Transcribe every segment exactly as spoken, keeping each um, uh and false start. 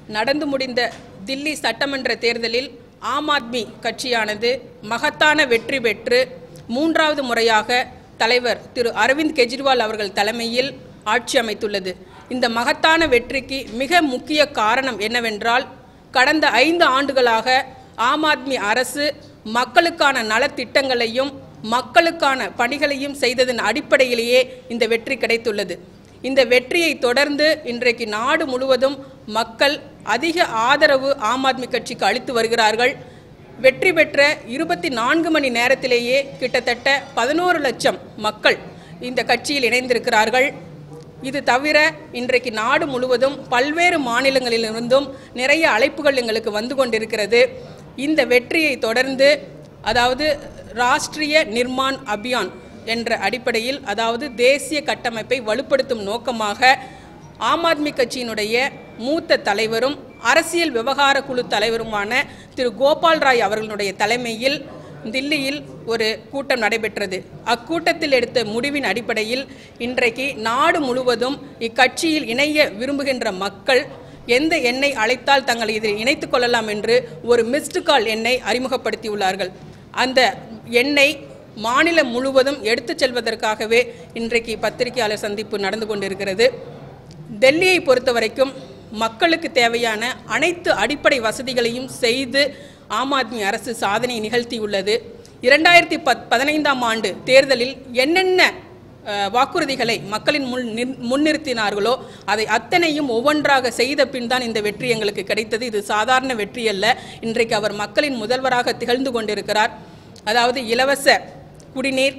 நடந்து முடிந்த தில்லி சட்டமன்ற தேர்தலில் ஆம் ஆத்மி கட்சியானது மகத்தான வெற்றி பெற்று மூன்றாவது முறையாக தலைவர் திரு அரவிந்த் கெஜ்ரிவால் அவர்கள் தலைமையில் ஆட்சி அமைத்துள்ளது. இந்த மகத்தான வெற்றிக்கு மிக முக்கிய காரணம் என்னவென்றால், கடந்த ஐந்து ஆண்டுகளாக ஆம் ஆத்மி அரசு மக்களுக்கான நலத்திட்டங்களையும் மக்களுக்கான பணிகளையும் செய்ததன் அடிப்படையிலேயே இந்த வெற்றி கிடைத்துள்ளது. இந்த வெற்றியை தொடர்ந்து இன்றைக்கு நாடு முழுவதும் மக்கள் அதிக ஆதரவு ஆம் ஆத்மி கட்சிக்கு அளித்து வருகிறார்கள். வெற்றி பெற்ற இருபத்தி நான்கு மணி நேரத்திலேயே கிட்டத்தட்ட பதினோரு லட்சம் மக்கள் இந்த கட்சியில் இணைந்திருக்கிறார்கள். இது தவிர இன்றைக்கு நாடு முழுவதும் பல்வேறு மாநிலங்களிலிருந்தும் நிறைய அழைப்புகள் எங்களுக்கு வந்து கொண்டிருக்கிறது. இந்த வெற்றியை தொடர்ந்து அதாவது ராஷ்ட்ரிய நிர்மாண் அபியான் என்ற அடிப்படையில், அதாவது தேசிய கட்டமைப்பை வலுப்படுத்தும் நோக்கமாக ஆம் ஆத்மி கட்சியினுடைய மூத்த தலைவரும் அரசியல் விவகார குழு தலைவருமான திரு கோபால் ராய் அவர்களுடைய தலைமையில் தில்லியில் ஒரு கூட்டம் நடைபெற்றது. அக்கூட்டத்தில் எடுத்த முடிவின் அடிப்படையில் இன்றைக்கு நாடு முழுவதும் இக்கட்சியில் இணைய விரும்புகின்ற மக்கள் எந்த எண்ணை அழைத்தால் தங்களை இதில் இணைத்துக் கொள்ளலாம் என்று ஒரு மிஸ்டு கால் எண்ணை அறிமுகப்படுத்தியுள்ளார்கள். அந்த எண்ணை மாநிலம் முழுவதும் எடுத்துச் செல்வதற்காகவே இன்றைக்கு பத்திரிகையாளர் சந்திப்பு நடந்து கொண்டிருக்கிறது. டெல்லியை பொறுத்த வரைக்கும் மக்களுக்கு தேவையான அனைத்து அடிப்படை வசதிகளையும் செய்து ஆம் ஆத்மி அரசு சாதனை நிகழ்த்தியுள்ளது. இரண்டாயிரத்தி பத் பதினைந்தாம் ஆண்டு தேர்தலில் என்னென்ன வாக்குறுதிகளை மக்களின் முன் முன்னிறுத்தினார்களோ அதை அத்தனையும் ஒவ்வொன்றாக செய்த பின் தான் இந்த வெற்றி எங்களுக்கு கிடைத்தது. இது சாதாரண வெற்றி அல்ல. இன்றைக்கு அவர் மக்களின் முதல்வராக திகழ்ந்து கொண்டிருக்கிறார். அதாவது இலவச குடிநீர்,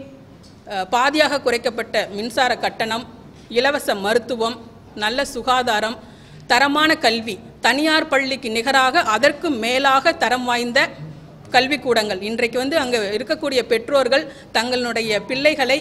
பாதியாக குறைக்கப்பட்ட மின்சார கட்டணம், இலவச மருத்துவம், நல்ல சுகாதாரம், தரமான கல்வி, தனியார் பள்ளிக்கு நிகராக அதற்கு மேலாக தரம் வாய்ந்த கல்விக்கூடங்கள். இன்றைக்கு வந்து அங்கே இருக்கக்கூடிய பெற்றோர்கள் தங்களுடைய பிள்ளைகளை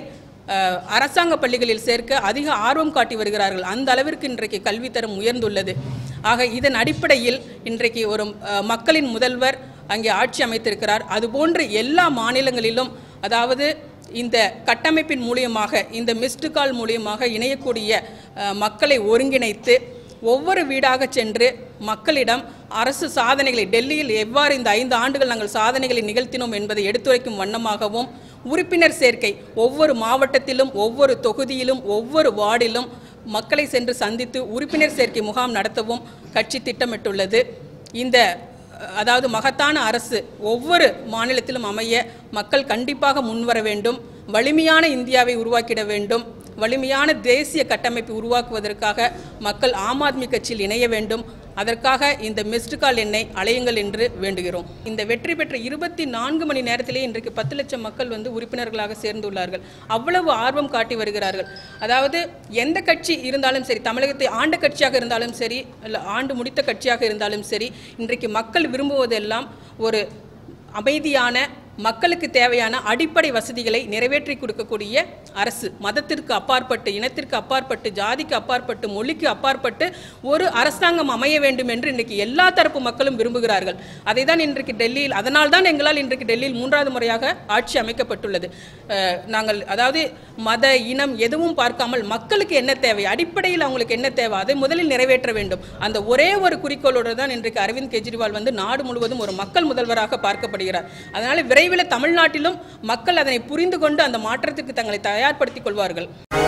அரசாங்க பள்ளிகளில் சேர்க்க அதிக ஆர்வம் காட்டி வருகிறார்கள். அந்த அளவிற்கு இன்றைக்கு கல்வித்தரம் உயர்ந்துள்ளது. ஆக இதன் அடிப்படையில் இன்றைக்கு ஒரு மக்களின் முதல்வர் அங்கே ஆட்சி அமைத்திருக்கிறார். அதுபோன்று எல்லா மாநிலங்களிலும், அதாவது இந்த கட்டமைப்பின் மூலியமாக, இந்த மிஸ்டு கால் மூலியமாக இணையக்கூடிய மக்களை ஒருங்கிணைத்து ஒவ்வொரு வீடாக சென்று மக்களிடம் அரசு சாதனைகளை, டெல்லியில் எவ்வாறு இந்த ஐந்து ஆண்டுகள் நாங்கள் சாதனைகளை நிகழ்த்தினோம் என்பதை எடுத்துரைக்கும் வண்ணமாகவும், உறுப்பினர் சேர்க்கை ஒவ்வொரு மாவட்டத்திலும், ஒவ்வொரு தொகுதியிலும், ஒவ்வொரு வார்டிலும் மக்களை சென்று சந்தித்து உறுப்பினர் சேர்க்கை முகாம் நடத்தவும் கட்சி திட்டமிட்டுள்ளது. இந்த அதாவது மகத்தான அரசு ஒவ்வொரு மாநிலத்திலும் அமைய மக்கள் கண்டிப்பாக முன்வர வேண்டும். வலிமையான இந்தியாவை உருவாக்கிட வேண்டும். வலிமையான தேசிய கட்டமைப்பை உருவாக்குவதற்காக மக்கள் ஆம் ஆத்மி கட்சியில் இணைய வேண்டும். அதற்காக இந்த மிஸ்டு கால் எண்ணை அலையுங்கள் என்று வேண்டுகிறோம். இந்த வெற்றி பெற்ற இருபத்தி நான்கு மணி நேரத்திலே இன்றைக்கு பத்து லட்சம் மக்கள் வந்து உறுப்பினர்களாக சேர்ந்துள்ளார்கள். அவ்வளவு ஆர்வம் காட்டி வருகிறார்கள். அதாவது எந்த கட்சி இருந்தாலும் சரி, தமிழகத்தை ஆண்ட கட்சியாக இருந்தாலும் சரி, இல்லை ஆண்டு முடித்த கட்சியாக இருந்தாலும் சரி, இன்றைக்கு மக்கள் விரும்புவதெல்லாம் ஒரு அமைதியான, மக்களுக்கு தேவையான அடிப்படை வசதிகளை நிறைவேற்றி கொடுக்கக்கூடிய அரசு. மதத்திற்கு அப்பாற்பட்டு, இனத்திற்கு அப்பாற்பட்டு, ஜாதிக்கு அப்பாற்பட்டு, மொழிக்கு அப்பாற்பட்டு ஒரு அரசாங்கம் அமைய வேண்டும் என்று இன்றைக்கு எல்லா தரப்பு மக்களும் விரும்புகிறார்கள். அதை தான் இன்றைக்கு டெல்லியில், அதனால் தான் எங்களால் இன்றைக்கு டெல்லியில் மூன்றாவது முறையாக ஆட்சி அமைக்கப்பட்டுள்ளது. நாங்கள் அதாவது மத, இனம் எதுவும் பார்க்காமல் மக்களுக்கு என்ன தேவை, அடிப்படையில் அவங்களுக்கு என்ன தேவை, அதை முதலில் நிறைவேற்ற வேண்டும். அந்த ஒரே ஒரு குறிக்கோளோடு தான் இன்றைக்கு அரவிந்த் கெஜ்ரிவால் வந்து நாடு முழுவதும் ஒரு மக்கள் முதல்வராக பார்க்கப்படுகிறார். அதனால் விரைவில் தமிழ்நாட்டிலும் மக்கள் அதனை புரிந்து கொண்டு அந்த மாற்றத்திற்கு தங்களை தயார்படுத்திக் கொள்வார்கள்.